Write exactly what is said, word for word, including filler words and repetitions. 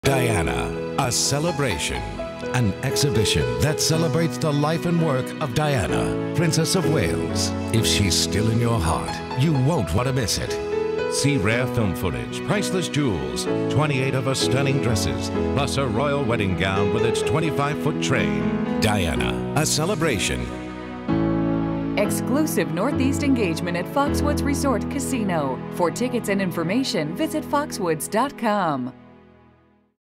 Diana, a celebration. An exhibition that celebrates the life and work of Diana, Princess of Wales. If she's still in your heart, you won't want to miss it. See rare film footage, priceless jewels, twenty-eight of her stunning dresses, plus her royal wedding gown with its twenty-five foot train. Diana, a celebration. Exclusive Northeast engagement at Foxwoods Resort Casino. For tickets and information, visit foxwoods dot com.